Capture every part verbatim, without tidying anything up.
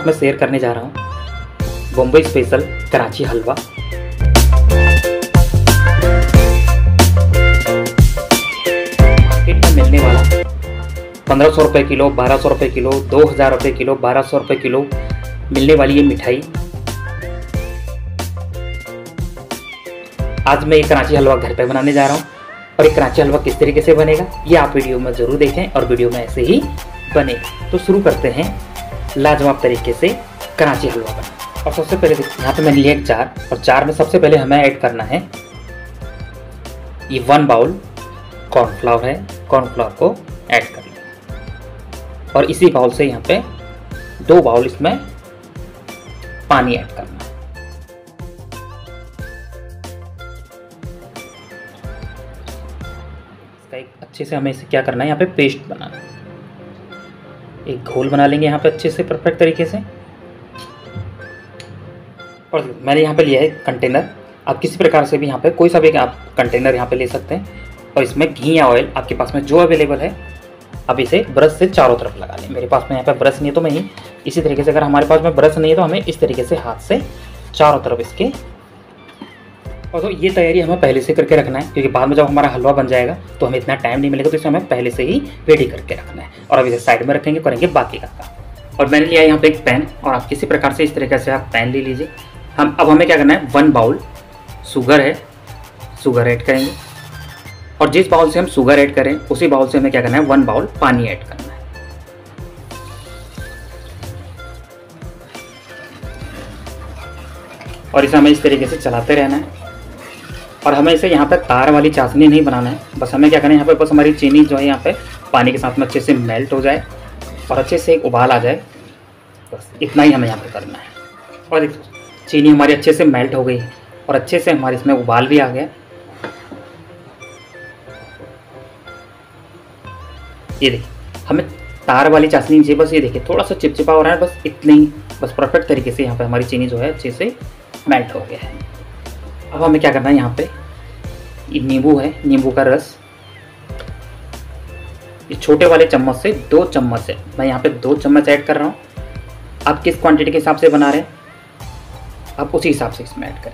मैं शेयर करने जा रहा हूँ बॉम्बे स्पेशल कराची हलवा। मार्केट में मिलने वाला पंद्रह सौ रुपये किलो, बारह सौ रुपये किलो, दो हज़ार रुपये किलो, बारह सौ रुपये किलो मिलने वाली ये मिठाई आज मैं ये कराची हलवा घर पे बनाने जा रहा हूँ। और ये कराची हलवा किस तरीके से बनेगा ये आप वीडियो में ज़रूर देखें और वीडियो में ऐसे ही बने। तो शुरू करते हैं लाजवाब तरीके से कराची हलवा बना। और सबसे पहले यहाँ पे मैंने लिया एक जार, और जार में सबसे पहले हमें ऐड करना है ये वन बाउल कॉर्नफ्लावर है। कॉर्नफ्लावर को ऐड कर लें और इसी बाउल से यहाँ पे दो बाउल इसमें पानी ऐड करना है। इसका एक अच्छे से हमें इसे क्या करना है, यहाँ पे पेस्ट बनाना है। एक घोल बना लेंगे यहाँ पे अच्छे से परफेक्ट तरीके से। और मैंने यहाँ पे लिया है कंटेनर, आप किसी प्रकार से भी यहाँ पे कोई सा भी आप कंटेनर यहाँ पे ले सकते हैं। और इसमें घी या ऑयल आपके पास में जो अवेलेबल है अब इसे ब्रश से चारों तरफ लगा लें। मेरे पास में यहाँ पे ब्रश नहीं है तो मैं ही इसी तरीके से, अगर हमारे पास में ब्रश नहीं है तो हमें इस तरीके से हाथ से चारों तरफ इसके। और तो ये तैयारी हमें पहले से करके रखना है, क्योंकि बाद में जब हमारा हलवा बन जाएगा तो हमें इतना टाइम नहीं मिलेगा, तो इसे हमें पहले से ही रेडी करके रखना है। और अब इसे साइड में रखेंगे, करेंगे बाकी का काम। और मैंने लिया यहाँ पे एक पैन, और आप किसी प्रकार से इस तरीके से आप पैन ले लीजिए। हम अब हमें क्या करना है, वन बाउल शुगर है, शुगर ऐड करेंगे। और जिस बाउल से हम शुगर ऐड करें उसी बाउल से हमें क्या करना है, वन बाउल पानी ऐड करना है। और इसे हमें इस तरीके से चलाते रहना है। और हमें इसे यहाँ पे तार वाली चाशनी नहीं बनाना है, बस हमें क्या करना है, यहाँ पे बस हमारी चीनी जो है यहाँ पे पानी के साथ में अच्छे से मेल्ट हो जाए और अच्छे से एक उबाल आ जाए, बस इतना ही हमें यहाँ पे करना है। और चीनी हमारी अच्छे से मेल्ट हो गई है और अच्छे से हमारे इसमें उबाल भी आ गया। ये देखिए हमें तार वाली चाशनी चाहिए, बस ये देखिए थोड़ा सा चिपचिपा हो रहा है, बस इतने ही, बस परफेक्ट तरीके से यहाँ पे हमारी चीनी जो है अच्छे से मेल्ट हो गया है। अब हमें क्या करना है, यहाँ पे ये नींबू है, नींबू का रस ये छोटे वाले चम्मच से दो चम्मच है, मैं यहाँ पे दो चम्मच ऐड कर रहा हूँ। आप किस क्वांटिटी के हिसाब से बना रहे हैं आप उसी हिसाब से इसमें ऐड करें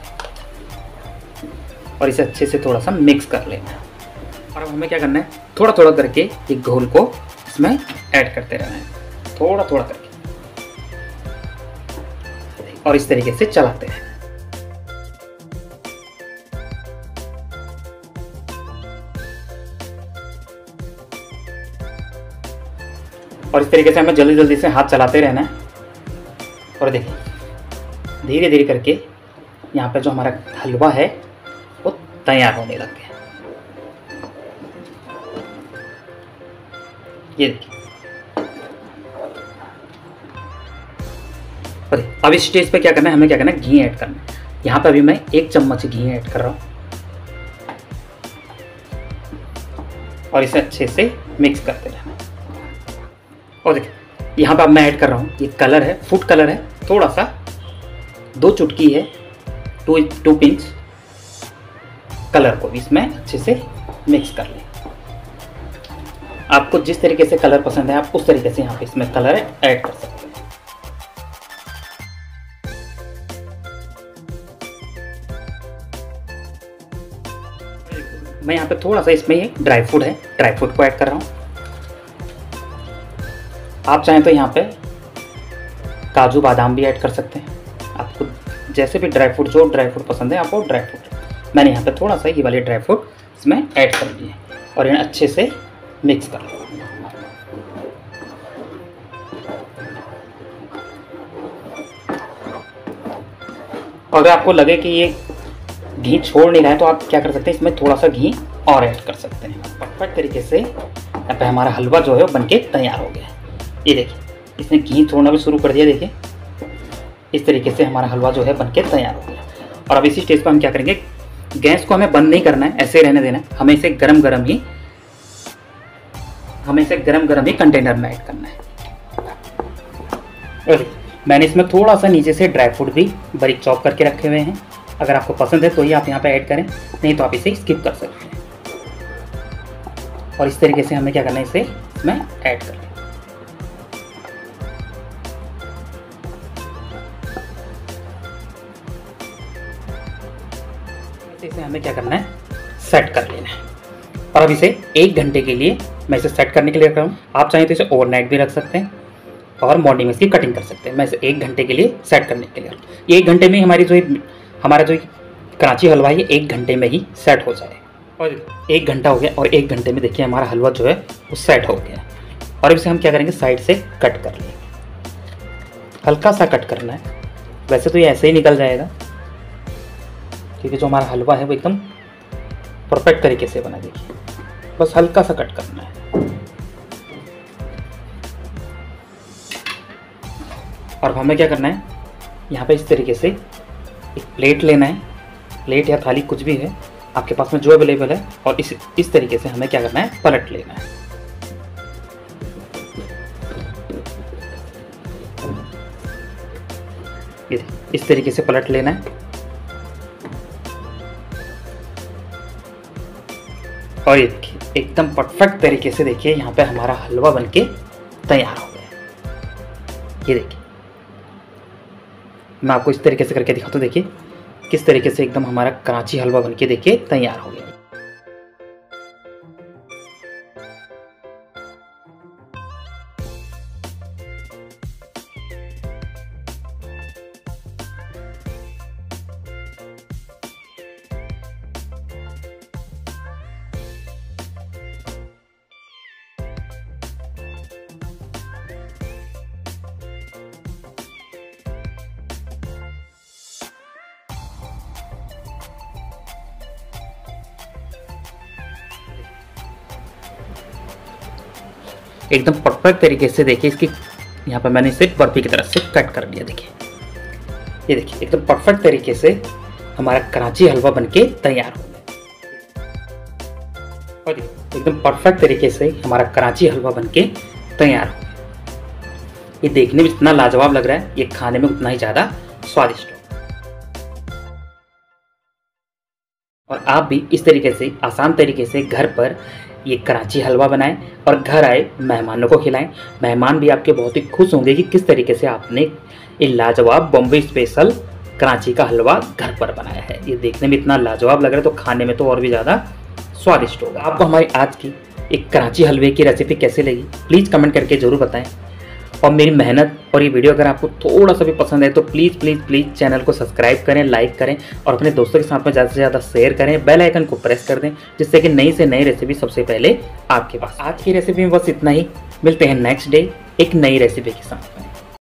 और इसे अच्छे से थोड़ा सा मिक्स कर लेना। और अब हमें क्या करना है, थोड़ा थोड़ा करके ये घोल को इसमें ऐड करते रहना है, थोड़ा थोड़ा करके, और इस तरीके से चलाते हैं। और इस तरीके से हमें जल्दी जल्दी से हाथ चलाते रहना है। और देखिए धीरे धीरे करके यहाँ पे जो हमारा हलवा है वो तैयार होने लग गया। ये देखिए अब इस स्टेज पे क्या करना है, हमें क्या करना है, घी ऐड करना है। यहाँ पे अभी मैं एक चम्मच घी ऐड कर रहा हूँ और इसे अच्छे से मिक्स करते रहना। और देखिए यहाँ पे अब मैं ऐड कर रहा हूँ, ये कलर है, फूड कलर है, थोड़ा सा दो चुटकी है, टू टू पिंच कलर को इसमें अच्छे से मिक्स कर लें। आपको जिस तरीके से कलर पसंद है आप उस तरीके से यहाँ पे इसमें कलर ऐड कर सकते हैं। मैं यहाँ पे थोड़ा सा इसमें ये ड्राई फ्रूट है, ड्राई फ्रूट को ऐड कर रहा हूँ। आप चाहें तो यहाँ पे काजू बादाम भी ऐड कर सकते हैं, आपको जैसे भी ड्राई फ्रूट, जो ड्राई फ्रूट पसंद है आपको ड्राई फ्रूट। मैंने यहाँ पे थोड़ा सा ये वाले ड्राई फ्रूट इसमें ऐड कर दिए और इन्हें अच्छे से मिक्स कर लो। और अगर आपको लगे कि ये घी छोड़ नहीं रहा है तो आप क्या कर सकते हैं, इसमें थोड़ा सा घी और ऐड कर सकते हैं। परफेक्ट तरीके से यहाँ पे हमारा हलवा जो है वो बनके तैयार हो गया है। ये देखिए इसने घी छोड़ना भी शुरू कर दिया, देखिए इस तरीके से हमारा हलवा जो है बनके तैयार हो गया। और अब इसी स्टेज पर हम क्या करेंगे, गैस को हमें बंद नहीं करना है, ऐसे ही रहने देना है। हमें इसे गरम गरम ही हमें इसे गरम गरम ही कंटेनर में ऐड करना है। और मैंने इसमें थोड़ा सा नीचे से ड्राई फ्रूट भी बारीक चॉप करके रखे हुए हैं, अगर आपको पसंद है तो ही आप यहाँ पे ऐड करें, नहीं तो आप इसे स्किप कर सकते हैं। और इस तरीके से हमें क्या करना है, इसे इसमें ऐड कर लें। से इसे हमें क्या करना है, सेट कर लेना है। और अब इसे एक घंटे के लिए मैं इसे सेट करने के लिए रख रहा हूँ। आप चाहें तो इसे ओवरनाइट भी रख सकते हैं और मॉर्निंग में इसकी कटिंग कर सकते हैं। मैं इसे एक घंटे के लिए सेट करने के लिए, ये एक घंटे में हमारी जो हमारा जो कराची हलवा है एक घंटे में ही सेट हो जाए। और एक घंटा हो गया और एक घंटे में देखिए हमारा हलवा जो है वो सेट हो गया। और इसे हम क्या करेंगे, साइड से कट कर लेंगे, हल्का सा कट करना है। वैसे तो ये ऐसे ही निकल जाएगा क्योंकि जो हमारा हलवा है वो एकदम परफेक्ट तरीके से बना। देखिए बस हल्का सा कट करना है। और हमें क्या करना है, यहाँ पे इस तरीके से एक प्लेट लेना है, प्लेट या थाली कुछ भी है आपके पास में जो अवेलेबल है, और इस इस तरीके से हमें क्या करना है, पलट लेना है। ये इस तरीके से पलट लेना है। और ये देखिए एकदम परफेक्ट तरीके से देखिए यहाँ पे हमारा हलवा बनके तैयार हो गया। ये देखिए मैं आपको इस तरीके से करके दिखाता हूँ। देखिए किस तरीके से एकदम हमारा कराची हलवा बनके देखिए तैयार हो गया। एकदम परफेक्ट तरीके से देखिए इसकी, यहाँ पर मैंने इसे बर्फी की तरह से कट कर दिया। देखिए ये देखिए एकदम परफेक्ट तरीके से हमारा कराची हलवा बनके तैयार हो गया। और एकदम परफेक्ट तरीके से हमारा कराची हलवा बनके तैयार हो गया। ये देखने में इतना लाजवाब लग रहा है, ये खाने में उतना ही ज़्यादा स्वादिष्ट हो। और आप भी इस तरीके से आसान तरीके से घर पर ये कराची हलवा बनाएं और घर आए मेहमानों को खिलाएं। मेहमान भी आपके बहुत ही खुश होंगे कि किस तरीके से आपने ये लाजवाब बॉम्बे स्पेशल कराची का हलवा घर पर बनाया है। ये देखने में इतना लाजवाब लग रहा है तो खाने में तो और भी ज़्यादा स्वादिष्ट होगा। आपको हमारी आज की एक कराची हलवे की रेसिपी कैसे लगी प्लीज़ कमेंट करके ज़रूर बताएं। और मेरी मेहनत और ये वीडियो अगर आपको थोड़ा सा भी पसंद है तो प्लीज़ प्लीज़ प्लीज़ चैनल को सब्सक्राइब करें, लाइक करें और अपने दोस्तों के साथ में ज़्यादा से ज़्यादा शेयर करें। बेल आइकन को प्रेस कर दें जिससे कि नई से नई रेसिपी सबसे पहले आपके पास। आज की रेसिपी में बस इतना ही, मिलते हैं नेक्स्ट डे एक नई रेसिपी के साथ।